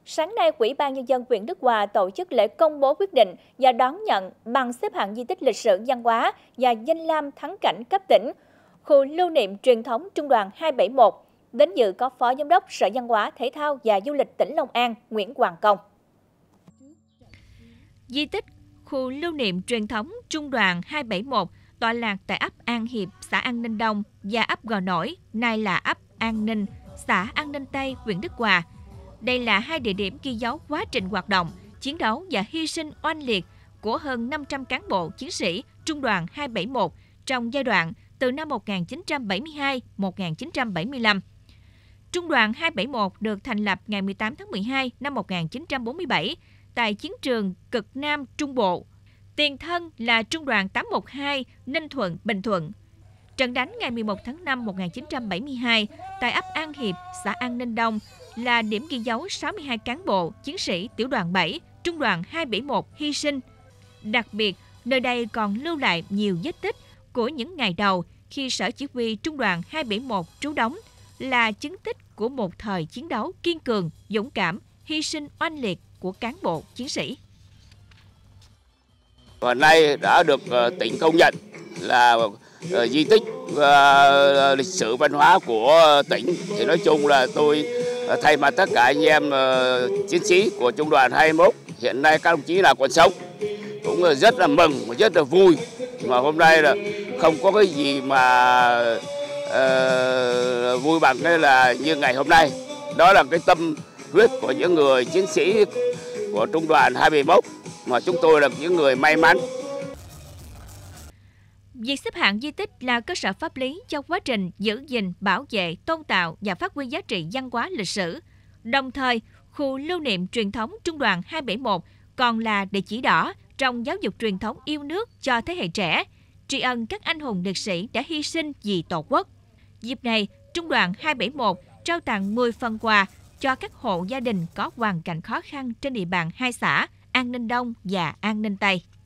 Sáng nay, Ủy ban Nhân dân huyện Đức Hòa tổ chức lễ công bố quyết định và đón nhận bằng xếp hạng di tích lịch sử văn hóa và danh lam thắng cảnh cấp tỉnh, khu lưu niệm truyền thống Trung đoàn 271. Đến dự có Phó Giám đốc Sở Văn hóa, Thể thao và Du lịch tỉnh Long An, Nguyễn Hoàng Công. Di tích khu lưu niệm truyền thống Trung đoàn 271 tọa lạc tại ấp An Hiệp, xã An Ninh Đông và ấp Gò Nổi, nay là ấp An Ninh, xã An Ninh Tây, huyện Đức Hòa. Đây là hai địa điểm ghi dấu quá trình hoạt động, chiến đấu và hy sinh oanh liệt của hơn 500 cán bộ chiến sĩ Trung đoàn 271 trong giai đoạn từ năm 1972-1975. Trung đoàn 271 được thành lập ngày 18 tháng 12 năm 1947 tại chiến trường cực Nam Trung Bộ. Tiền thân là Trung đoàn 812 Ninh Thuận, Bình Thuận. Trận đánh ngày 11 tháng 5 1972 tại ấp An Hiệp, xã An Ninh Đông là điểm ghi dấu 62 cán bộ, chiến sĩ tiểu đoàn 7, Trung đoàn 271 hy sinh. Đặc biệt, nơi đây còn lưu lại nhiều vết tích của những ngày đầu khi Sở Chỉ huy Trung đoàn 271 trú đóng, là chứng tích của một thời chiến đấu kiên cường, dũng cảm, hy sinh oanh liệt của cán bộ chiến sĩ. Và nay đã được tỉnh công nhận là di tích lịch sử văn hóa của tỉnh. Thì nói chung là tôi thay mặt tất cả anh em chiến sĩ của Trung đoàn 221, hiện nay các đồng chí là còn sống, cũng rất là mừng và rất là vui. Mà hôm nay là không có cái gì mà vui bằng cái là như ngày hôm nay. Đó là cái tâm huyết của những người chiến sĩ của Trung đoàn 271 mà chúng tôi là những người may mắn. Việc xếp hạng di tích là cơ sở pháp lý cho quá trình giữ gìn, bảo vệ, tôn tạo và phát huy giá trị văn hóa lịch sử. Đồng thời, khu lưu niệm truyền thống Trung đoàn 271 còn là địa chỉ đỏ trong giáo dục truyền thống yêu nước cho thế hệ trẻ, tri ân các anh hùng liệt sĩ đã hy sinh vì Tổ quốc. Dịp này, Trung đoàn 271 trao tặng 10 phần quà cho các hộ gia đình có hoàn cảnh khó khăn trên địa bàn hai xã An Ninh Đông và An Ninh Tây.